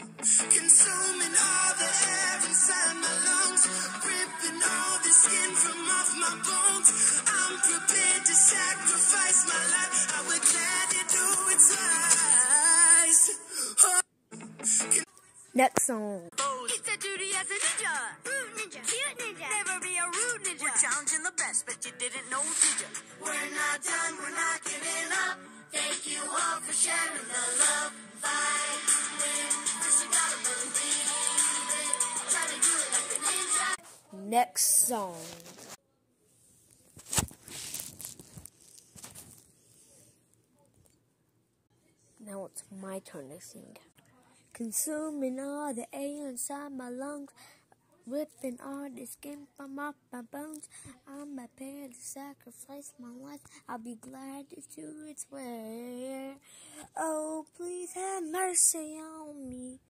consuming all the air inside my lungs, ripping all the skin from off my bones. I'm prepared to sacrifice my life. I would gladly do it twice. Next song. It's a duty as a ninja. Rude ninja. Cute ninja. Never be a rude ninja. We're challenging the best, but you didn't know, did ya? We're not done, we're not giving up. Thank you all for sharing the love. Fight, win, first you gotta believe it. Try to do it like a ninja. Next song. Now it's my turn to sing. Consuming all the air inside my lungs, ripping all the skin from off my bones. I'm prepared to sacrifice my life. I'll be glad to do it where. Oh, please have mercy on me.